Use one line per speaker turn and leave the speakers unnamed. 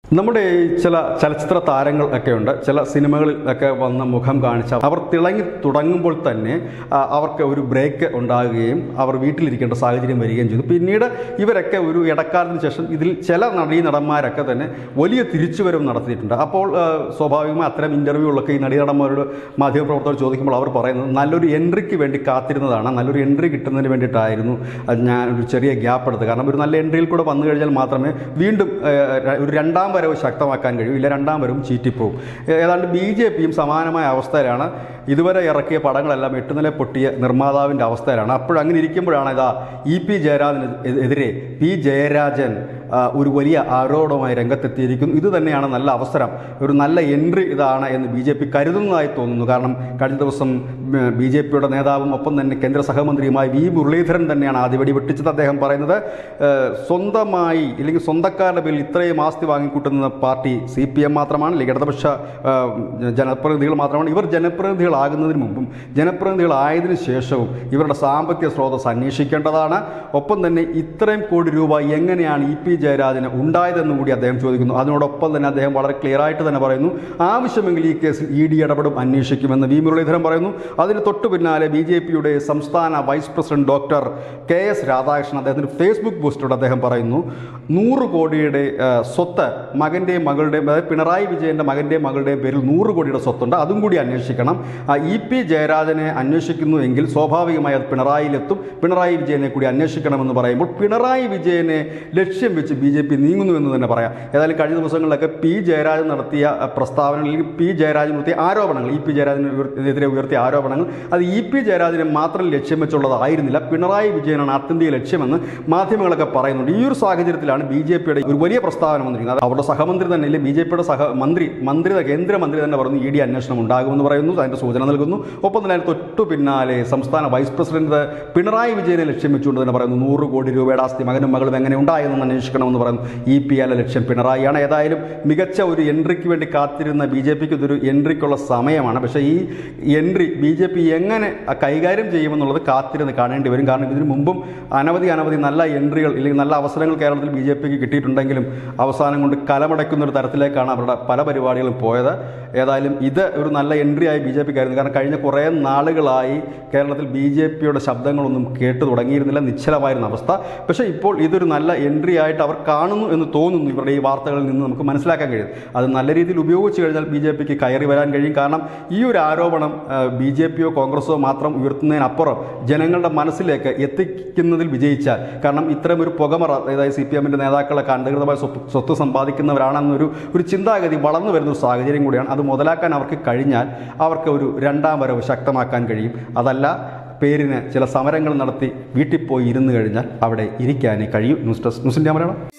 നമ്മുടെ ചില ചലച്ചിത്ര താരങ്ങളൊക്കെ ഉണ്ട്. ചില സിനിമകളിലൊക്കെ വന്ന മുഖം കാണിച്ച അവർ തിളങ്ങി തുടങ്ങുമ്പോൾ തന്നെ അവർക്ക് ഒരു ബ്രേക്ക് ഉണ്ടാകുകയും അവർ വീട്ടിലിരിക്കേണ്ട സാഹചര്യം വരികയും ചെയ്തു. പിന്നീട് ഇവരൊക്കെ ഒരു ഇടക്കാലത്തിന് ശേഷം ഇതിൽ ചില നടന്മാരൊക്കെ തന്നെ വലിയ തിരിച്ചുവരവ് നടത്തിയിട്ടുണ്ട്. അപ്പോൾ സ്വാഭാവികമായി അത്തരം ഇൻ്റർവ്യൂകളൊക്കെ ഈ നടന്മാരോട് മാധ്യമപ്രവർത്തകർ ചോദിക്കുമ്പോൾ അവർ പറയുന്നത് നല്ലൊരു എൻട്രിക്ക് വേണ്ടി കാത്തിരുന്നതാണ്, നല്ലൊരു എൻട്രി കിട്ടുന്നതിന് വേണ്ടിയിട്ടായിരുന്നു ഞാനൊരു ചെറിയ ഗ്യാപ്പ് എടുത്തത്. കാരണം ഒരു നല്ല എൻട്രിയിൽ കൂടെ വന്നു കഴിഞ്ഞാൽ മാത്രമേ വീണ്ടും ഒരു രണ്ടാം വരവ് ശക്തമാക്കാൻ കഴിയും, ഇല്ല രണ്ടാം വരവും ചീറ്റിപ്പോവും. ഏതാണ്ട് BJPയും സമാനമായ അവസ്ഥയിലാണ്. ഇതുവരെ ഇറക്കിയ പടങ്ങളെല്ലാം എട്ടുനില പൊട്ടിയ നിർമ്മാതാവിൻ്റെ അവസ്ഥയിലാണ്. അപ്പോഴങ്ങനെ ഇരിക്കുമ്പോഴാണ് ഇതാ EP ജയരാജനെതിരെ P ജയരാജൻ ഒരു വലിയ ആരോപണവുമായി രംഗത്തെത്തിയിരിക്കുന്നു. ഇത് തന്നെയാണ് നല്ല അവസരം, ഒരു നല്ല എൻട്രി ഇതാണ് എന്ന് BJP കരുതുന്നതായി തോന്നുന്നു. കാരണം കഴിഞ്ഞ ദിവസം BJPയുടെ നേതാവും ഒപ്പം തന്നെ കേന്ദ്ര സഹമന്ത്രിയുമായ V മുരളീധരൻ തന്നെയാണ് ആദ്യപടി വെട്ടിച്ചത്. അദ്ദേഹം പറയുന്നത് സ്വന്തമായി ഇല്ലെങ്കിൽ സ്വന്തക്കാരുടെ പേരിൽ ഇത്രയും ആസ്തി വാങ്ങിക്കൂട്ടുന്ന പാർട്ടി CPM മാത്രമാണ്, അല്ലെങ്കിൽ ഇടതുപക്ഷ ജനപ്രതിനിധികൾ മാത്രമാണ്. ഇവർ ജനപ്രതിനിധികളാകുന്നതിന് മുമ്പും ജനപ്രതിനിധികളായതിനു ശേഷവും ഇവരുടെ സാമ്പത്തിക സ്രോതസ് അന്വേഷിക്കേണ്ടതാണ്. ഒപ്പം തന്നെ ഇത്രയും കോടി രൂപ എങ്ങനെയാണ് EP ജയരാജന് ഉണ്ടായതെന്നും കൂടി അദ്ദേഹം ചോദിക്കുന്നു. അതിനോടൊപ്പം തന്നെ അദ്ദേഹം വളരെ ക്ലിയർ ആയിട്ട് തന്നെ പറയുന്നു, ആവശ്യമെങ്കിൽ ഈ കേസിൽ ED ഇടപെടും, അന്വേഷിക്കുമെന്ന് V മുരളീധരൻ പറയുന്നു. അതിന് തൊട്ടു പിന്നാലെ BJPയുടെ സംസ്ഥാന vice president doctor KS Radhakrishnan അദ്ദേഹത്തിന് ഫേസ്ബുക്ക് പോസ്റ്റിലൂടെ അദ്ദേഹം പറയുന്നു, 100 കോടിയുടെ സ്വത്ത് മകൻ്റെയും മകളുടെയും, അതായത് പിണറായി വിജയൻ്റെ മകൻ്റെയും മകളുടെയും പേരിൽ 100 കോടിയുടെ സ്വത്തുണ്ട്, അതും കൂടി അന്വേഷിക്കണം. EP ജയരാജനെ അന്വേഷിക്കുന്നു എങ്കിൽ സ്വാഭാവികമായി അത് പിണറായിയിലെത്തും, പിണറായി വിജയനെ കൂടി അന്വേഷിക്കണമെന്ന് പറയുമ്പോൾ പിണറായി വിജയനെ ലക്ഷ്യം വെച്ച് BJP നീങ്ങുന്നു എന്ന് തന്നെ പറയാം. ഏതായാലും കഴിഞ്ഞ ദിവസങ്ങളിലൊക്കെ P ജയരാജൻ നടത്തിയ പ്രസ്താവനകളിൽ P ജയരാജൻ നടത്തിയ ആരോപണങ്ങൾ, EP ജയരാജനെതിരെ ഉയർത്തിയ ആരോപണങ്ങൾ അത് EP ജയരാജനെ മാത്രം ലക്ഷ്യം വെച്ചുള്ളതായിരുന്നില്ല, പിണറായി വിജയനാണ് ആത്യന്തിക ലക്ഷ്യമെന്ന് മാധ്യമങ്ങളൊക്കെ പറയുന്നുണ്ട്. ഈ ഒരു സാഹചര്യത്തിലാണ് BJPയുടെ ഒരു വലിയ പ്രസ്താവന വന്നിരിക്കുന്നത്. അവരുടെ സഹമന്ത്രി തന്നെ ഇല്ലേ, BJPയുടെ കേന്ദ്രമന്ത്രി തന്നെ പറഞ്ഞു ED അന്വേഷണം ഉണ്ടാകുമെന്ന് പറയുന്നു, അതിൻ്റെ സൂചന നൽകുന്നു. ഒപ്പം തന്നെ തൊട്ടു പിന്നാലെ സംസ്ഥാന വൈസ് പ്രസിഡന്റ് പിണറായി വിജയനെ ലക്ഷ്യം വെച്ചുകൊണ്ട് തന്നെ പറയുന്നു, 100 കോടി രൂപയുടെ ആസ്തി മകനും മകളും എങ്ങനെ ഉണ്ടായെന്ന് അന്വേഷിക്കണമെന്ന് പറയുന്നു. EP അല്ല ലക്ഷ്യം, പിണറായിയാണ്. ഏതായാലും മികച്ച ഒരു എൻട്രിക്ക് വേണ്ടി കാത്തിരുന്ന BJPക്ക് ഇതൊരു എൻട്രിക്കുള്ള സമയമാണ്. പക്ഷേ ഈ എൻട്രി BJP എങ്ങനെ കൈകാര്യം ചെയ്യുമെന്നുള്ളത് കാത്തിരുന്ന് കാണേണ്ടി വരും. കാരണം ഇതിനു മുമ്പും അനവധി നല്ല എൻട്രികൾ അല്ലെങ്കിൽ നല്ല അവസരങ്ങൾ കേരളത്തിൽ BJPക്ക് കിട്ടിയിട്ടുണ്ടെങ്കിലും അവസാനം കൊണ്ട് കലമടയ്ക്കുന്ന ഒരു തരത്തിലേക്കാണ് അവരുടെ പല പരിപാടികളും പോയത്. ഏതായാലും ഇത് ഒരു നല്ല എൻട്രി ആയി BJPക്കായിരുന്നു. കാരണം കഴിഞ്ഞ കുറേ നാളുകളായി കേരളത്തിൽ BJPയുടെ ശബ്ദങ്ങളൊന്നും കേട്ടു തുടങ്ങിയിരുന്നില്ല, നിശ്ചലമായിരുന്ന അവസ്ഥ. പക്ഷേ ഇപ്പോൾ ഇതൊരു നല്ല എൻട്രി ആയിട്ട് അവർ കാണുന്നു എന്ന് തോന്നുന്നു. ഇവരുടെ ഈ വാർത്തകളിൽ നിന്ന് നമുക്ക് മനസ്സിലാക്കാൻ കഴിയും. അത് നല്ല രീതിയിൽ ഉപയോഗിച്ച് കഴിഞ്ഞാൽ BJPക്ക് കയറി വരാൻ കഴിയും. കാരണം ഈ ഒരു ആരോപണം BJPയോ കോൺഗ്രസോ മാത്രം ഉയർത്തുന്നതിനപ്പുറം ജനങ്ങളുടെ മനസ്സിലേക്ക് എത്തിക്കുന്നതിൽ വിജയിച്ചാൽ, കാരണം ഇത്തരമൊരു പുകമറ, അതായത് CPMൻ്റെ നേതാക്കളൊക്കെ അനധികൃതമായ സ്വത്ത് സമ്പാദിക്കുന്നവരാണെന്നൊരു ചിന്താഗതി വളർന്നു വരുന്ന ഒരു സാഹചര്യം കൂടിയാണ്. അത് മുതലാക്കാൻ അവർക്ക് കഴിഞ്ഞാൽ അവർക്ക് ഒരു രണ്ടാം വരവ് ശക്തമാക്കാൻ കഴിയും. അതല്ല പേരിന് ചില സമരങ്ങൾ നടത്തി വീട്ടിൽ പോയി ഇരുന്ന് കഴിഞ്ഞാൽ അവിടെ ഇരിക്കാനേ കഴിയും. News desk news India Malayalam.